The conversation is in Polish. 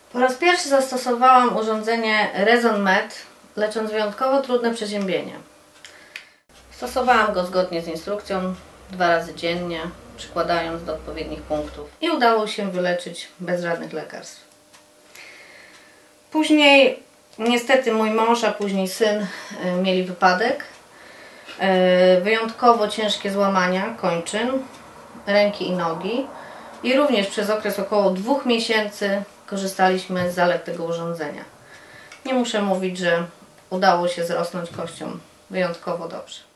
Po raz pierwszy zastosowałam urządzenie Rezon Med, lecząc wyjątkowo trudne przeziębienie. Stosowałam go zgodnie z instrukcją 2 razy dziennie, przykładając do odpowiednich punktów i udało się wyleczyć bez żadnych lekarstw. Później niestety mój mąż, a później syn mieli wypadek. Wyjątkowo ciężkie złamania kończyn, ręki i nogi i również przez okres około 2 miesięcy korzystaliśmy z zalet tego urządzenia. Nie muszę mówić, że udało się zrosnąć kością wyjątkowo dobrze.